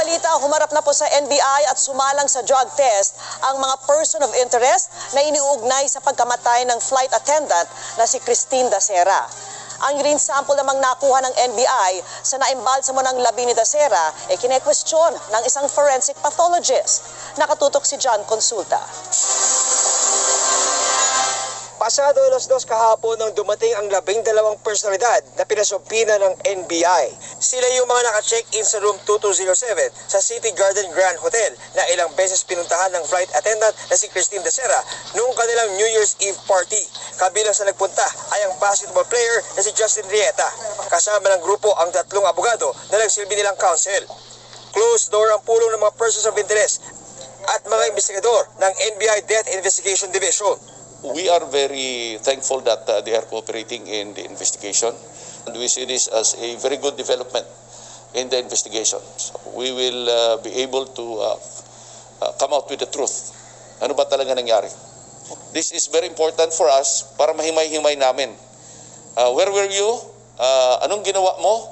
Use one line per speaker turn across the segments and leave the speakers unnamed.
balita, humarap na po sa NBI at sumalang sa drug test ang mga person of interest na iniuugnay sa pagkamatay ng flight attendant na si Dacera. Ang urine sample namang nakuha ng NBI sa naimbalsamo ng labi ni Dacera ay kine-question ng isang forensic pathologist. Nakatutok si John Consulta.
Pasado alas 2 kahapon nang dumating ang 12 personalidad na pinasumpina ng NBI. Sila yung mga naka-check-in sa room 2207 sa City Garden Grand Hotel na ilang beses pinuntahan ng flight attendant na si Dacera noong kanilang New Year's Eve party. Kabilang sa nagpunta ay ang basketball player na si Justin Rieta. Kasama ng grupo ang 3 abogado na nagsilbi nilang counsel. Closed door ang pulong ng mga persons of interest at mga investigador ng NBI Death Investigation Division.
We are very thankful that they are cooperating in the investigation, and we see this as a very good development in the investigation. So we will be able to come out with the truth. Ano ba talaga nangyari? This is very important for us para mahimay-himay namin. Where were you? Anong ginawa mo?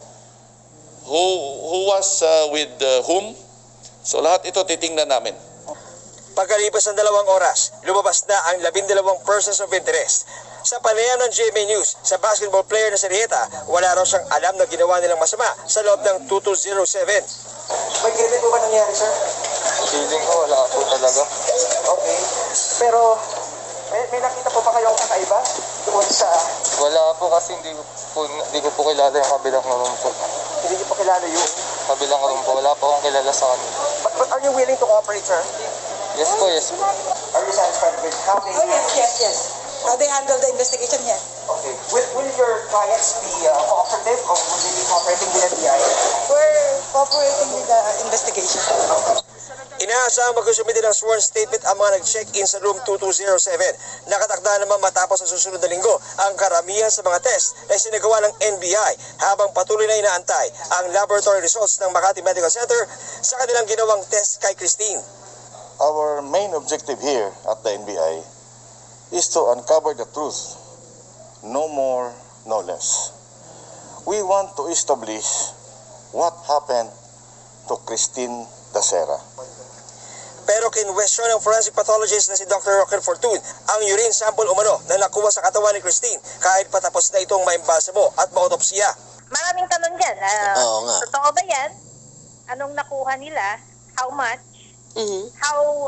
Who was with whom? So lahat ito titingnan namin.
Pagkalipas ng 2 oras, lumabas na ang 12 persons of interest. Sa panayam ng GMA News, sa basketball player na si Rieta, wala raw siyang alam na ginawa nilang masama sa loob ng 2207. May krimen po ba nangyari, sir?
Feeling ko wala po talaga.
Okay. Pero, may nakita po pa kayong kakaiba doon sa...
Wala po kasi hindi ko po kilala yung kabilang room po.
Hindi niyo po kilala yung...
Kabilang room po, wala po akong kilala sa kanila.
But are you willing to cooperate, sir?
Yes po, yes po.
Are you satisfied with how they...
Oh, yes. How they handle the investigation, yes.
Okay. Will your clients be cooperative or will they be cooperating with NBI?
We're cooperating with the investigation.
Inaasahang magsusumite ng sworn statement ang mga nag-check-in sa room 2207. Nakatakda naman matapos sa susunod na linggo ang karamihan sa mga test na isinagawa ng NBI habang patuloy na inaantay ang laboratory results ng Makati Medical Center sa kanilang ginawang test kay Christine.
Our main objective here at the NBI is to uncover the truth, no more, no less. We want to establish what happened to Christine Dacera.
Pero kinwestiyon ng forensic pathologist na si Dr. Rocker Fortune ang urine sample umano na nakuha sa katawan ni Christine kahit patapos na itong maimbalsamo at maotopsiya.
Maraming tanong dyan.
Oo nga.
Totoo ba yan? Anong nakuha nila? How much? How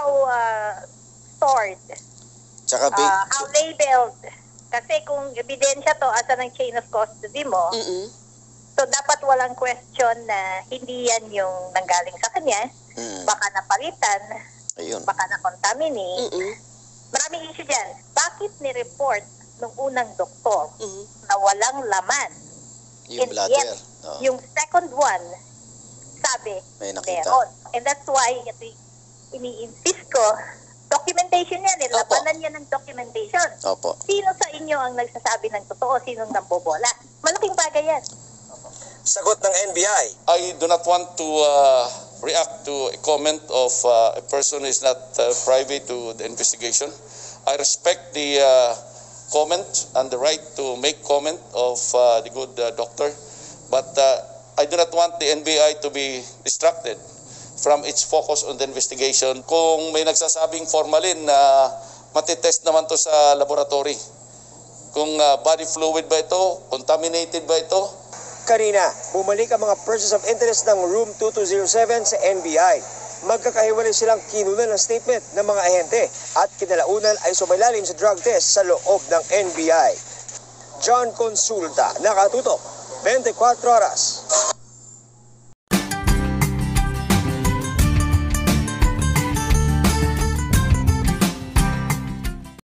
stored?
Tsaka
How labeled? Kasi kung ebidensya to asa ng chain of custody mo, so dapat walang question na hindi yan yung nanggaling sa kanya. Baka napalitan, baka na-contaminate. Maraming issue dyan. Bakit ni-report nung unang doktor na walang laman?
yung bladder.
Yet, yung second one, sabi,
may nakita.
meron. And that's why, ini-insist ko, documentation yan eh. Labanan yan ng documentation.
Opo.
Sino sa inyo ang nagsasabi ng totoo? Sinong nambobola? Malaking bagay yan.
Sagot ng NBI.
I do not want to react to a comment of a person who is not privy to the investigation. I respect the comment and the right to make comment of the good doctor, but I do not want the NBI to be distracted from its focus on the investigation. Kung may nagsasabing formalin na matitest naman to sa laboratory, kung body fluid ba ito, contaminated ba ito.
Kanina, bumalik ang mga persons of interest ng room 2207 sa NBI. Magkakahiwalay silang kinunan ng statement ng mga ahente at kinalaunan ay sumailalim sa drug test sa loob ng NBI. John Consulta, nakatutok, 24 oras.